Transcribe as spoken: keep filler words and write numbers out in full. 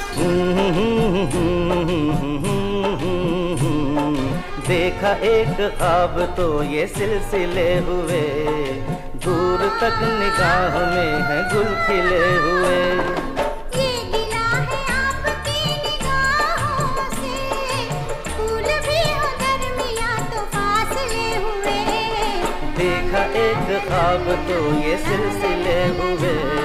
देखा एक ख्वाब तो ये सिलसिले हुए, दूर तक निगाह में है गुल खिले हुए। ये गिला है आपकी निगाहों से, फूल भी हो दरमियां तो फासले हुए। देखा एक ख्वाब तो ये सिलसिले हुए,